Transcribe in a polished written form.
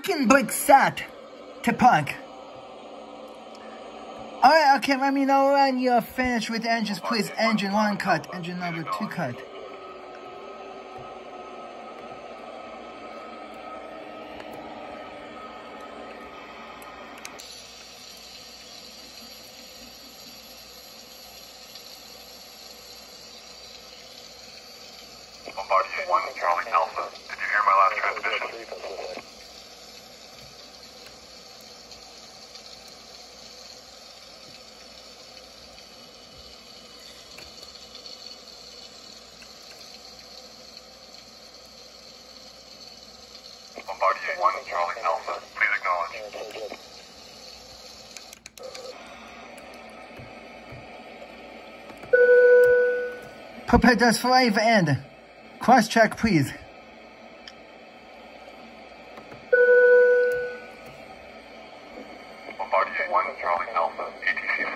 parking brake set to park. Alright, okay, let me know when you're finished with the engines, please. Engine 1 cut, engine number 2 cut. Bombardier 1, Charlie Alpha. Did you hear my last transmission? Bombardier 1, Charlie Alpha. Please acknowledge. Propellers for wave end. Cross check, please. Bombardier 1, Charlie Alpha. ATC